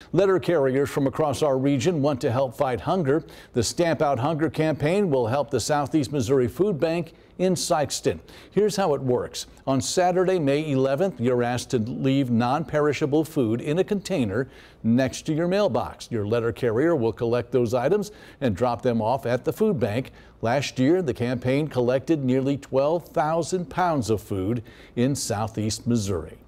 Letter carriers from across our region want to help fight hunger. The Stamp Out Hunger campaign will help the Southeast Missouri Food Bank in Sikeston. Here's how it works. On Saturday, May 11th, you're asked to leave non-perishable food in a container next to your mailbox. Your letter carrier will collect those items and drop them off at the food bank. Last year, the campaign collected nearly 12,000 pounds of food in Southeast Missouri.